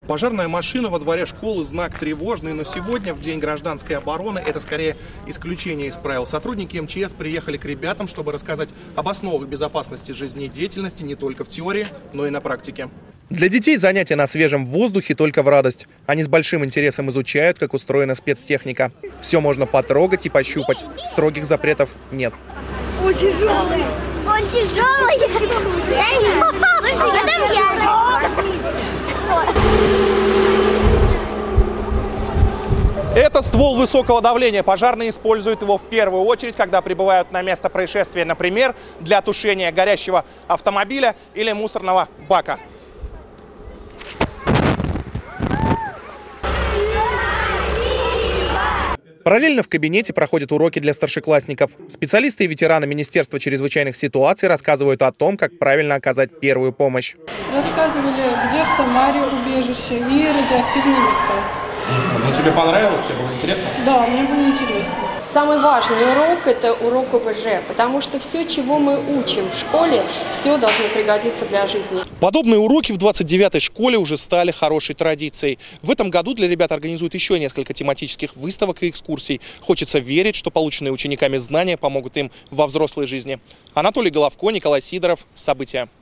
Пожарная машина во дворе школы – знак тревожный, но сегодня, в День гражданской обороны, это скорее исключение из правил. Сотрудники МЧС приехали к ребятам, чтобы рассказать об основах безопасности жизнедеятельности не только в теории, но и на практике. Для детей занятия на свежем воздухе только в радость. Они с большим интересом изучают, как устроена спецтехника. Все можно потрогать и пощупать. Строгих запретов нет. Он тяжелый. Он тяжелый. Это ствол высокого давления. Пожарные используют его в первую очередь, когда прибывают на место происшествия, например, для тушения горящего автомобиля или мусорного бака. Параллельно в кабинете проходят уроки для старшеклассников. Специалисты и ветераны Министерства чрезвычайных ситуаций рассказывают о том, как правильно оказать первую помощь. Рассказывали, где в Самаре убежище и радиоактивные места. Ну, тебе понравилось? Тебе было интересно? Да, мне было интересно. Самый важный урок – это урок ОБЖ, потому что все, чего мы учим в школе, все должно пригодиться для жизни. Подобные уроки в 29-й школе уже стали хорошей традицией. В этом году для ребят организуют еще несколько тематических выставок и экскурсий. Хочется верить, что полученные учениками знания помогут им во взрослой жизни. Анатолий Головко, Николай Сидоров. События.